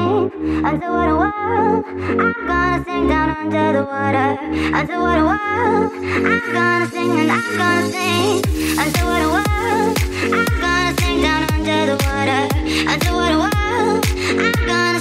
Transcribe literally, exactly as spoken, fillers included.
sing underwater world. I'm gonna sing down under the water. Underwater world. I'm gonna sing and I'm gonna sing underwater world. I'm gonna sing down under the water. Underwater world. I'm gonna